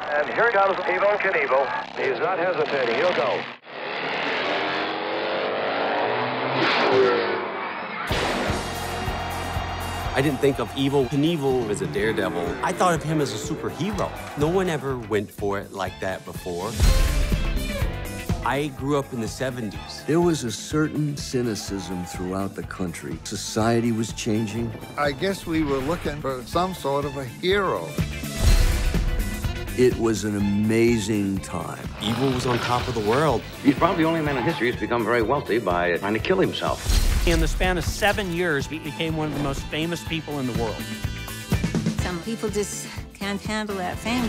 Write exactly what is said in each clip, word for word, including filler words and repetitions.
And here comes Evel Knievel. He's not hesitating. He'll go. I didn't think of Evel Knievel as a daredevil. I thought of him as a superhero. No one ever went for it like that before. I grew up in the seventies. There was a certain cynicism throughout the country. Society was changing. I guess we were looking for some sort of a hero. It was an amazing time. Evel was on top of the world. He's probably the only man in history who's become very wealthy by trying to kill himself. In the span of seven years, he became one of the most famous people in the world. Some people just can't handle that fame.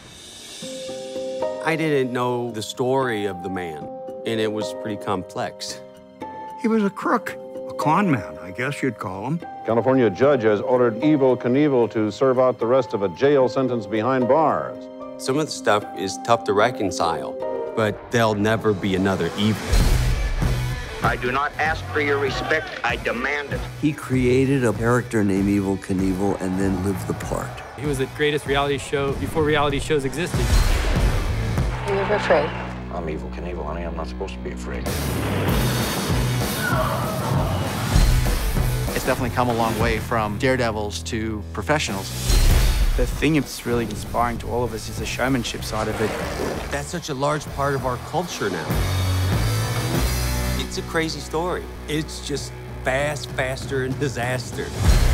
I didn't know the story of the man, and it was pretty complex. He was a crook, a con man, I guess you'd call him. California judge has ordered Evel Knievel to serve out the rest of a jail sentence behind bars. Some of the stuff is tough to reconcile, but there'll never be another Evel. I do not ask for your respect, I demand it. He created a character named Evel Knievel and then lived the part. He was the greatest reality show before reality shows existed. Are you ever afraid? I'm Evel Knievel, honey. I'm not supposed to be afraid. It's definitely come a long way from daredevils to professionals. The thing that's really inspiring to all of us is the showmanship side of it. That's such a large part of our culture now. It's a crazy story. It's just fast, faster, and disaster.